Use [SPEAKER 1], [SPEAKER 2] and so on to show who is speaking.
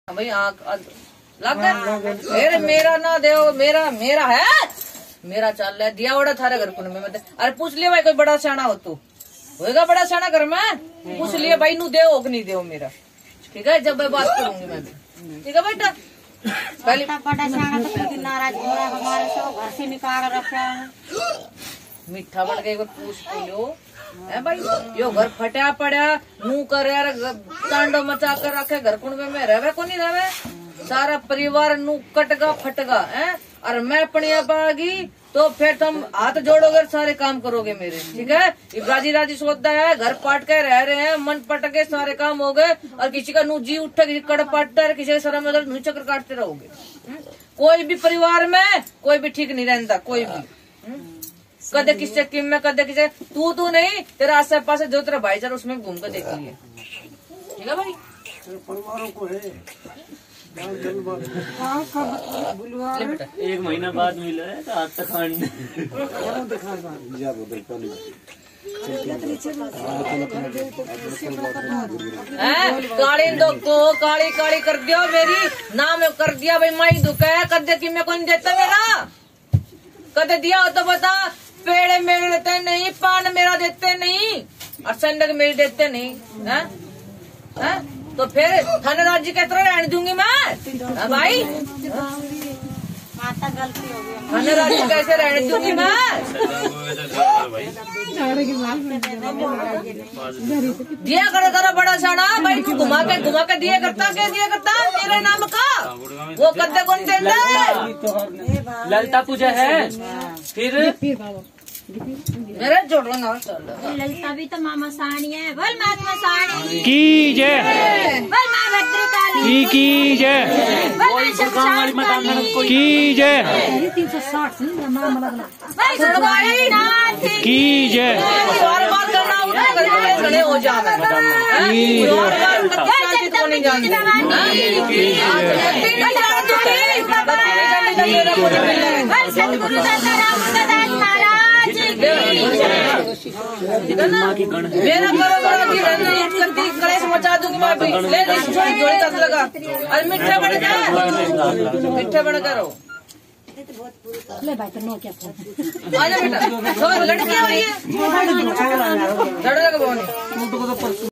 [SPEAKER 1] भाई आँख लग गया। अरे मेरा ना दे, मेरा मेरा है, मेरा चल रहा है दिया बड़ा थारे घर को में। अरे पूछ लिया भाई कोई बड़ा सियाना हो तू, होएगा बड़ा सियाना घर में, पूछ लिया भाई नू दे कि नहीं दे मेरा। ठीक है जब मैं बात करूंगी मैं भी। ठीक है बेटा पहले
[SPEAKER 2] बड़ा सियाना तो नाराज हो रहा है हमारे से, घर से निकाल रखा है।
[SPEAKER 1] मीठा बढ़ गया पूछ तो लो है भाई, यो घर फटा पड़ा मुंह कर तांडव मचा कर रखे घर कुंडे में रहे को नहीं रहे, सारा परिवार नू कटगा फटगा है। और मैं पणिया पागी तो फिर तुम हाथ जोड़ोगे सारे काम करोगे मेरे। ठीक है राजी राजी सोचता है, घर पाट के रह रहे हैं, मन पट के सारे काम हो गए और किसी का नू जी उठे किसी कड़ पाटता है, किसी का शर्म में नू चक्कर काटते रहोगे। कोई भी परिवार में कोई भी ठीक नहीं रहता, कोई भी कदे किससे किम में कदे किसे तू नहीं, तेरा आस पास जो तेरा भाईचार उसमें घूम कर देख लिए। ठीक है भाई
[SPEAKER 3] परिवारों को है
[SPEAKER 4] एक महीना बाद मिला है तो आज तक
[SPEAKER 1] काली दुख को काली काली कर दिया मेरी नाम कर दिया भाई माई दुख है। कदे कि मैं कौन देता मेरा, कदे दिया हो तो बता। पेड़े मेरे देते नहीं, पान मेरा देते नहीं और संडक मेरे देते नहीं है? है? तो फिर थाने राज्य के तरह रहने दूंगी मैं भाई,
[SPEAKER 2] माता गलती हो गई,
[SPEAKER 1] थाने राज्य कैसे रहने दूंगी मैं। दिया करो बड़ा साड़ा भाई, तू घुमा के दिया करता क्या दिया करता मेरे नाम का, वो कद्दे कौन देता।
[SPEAKER 4] ललिता पूजा है फिर
[SPEAKER 1] मेरे जोड़ ना
[SPEAKER 2] ललिता भी तो मामा साणी है। बोल महात्मा साणी
[SPEAKER 5] की जय,
[SPEAKER 2] बोल माँ भद्रकाली
[SPEAKER 5] की जय,
[SPEAKER 2] बोल
[SPEAKER 5] की जय, की जय,
[SPEAKER 1] खड़े हो जाओ मेरा कलेश मचा दूंगी मैं भी। जोड़े तक लगा और मीठे बन कर, मीठे बन करो आजा बेटा लड़कियां हुई है लड़का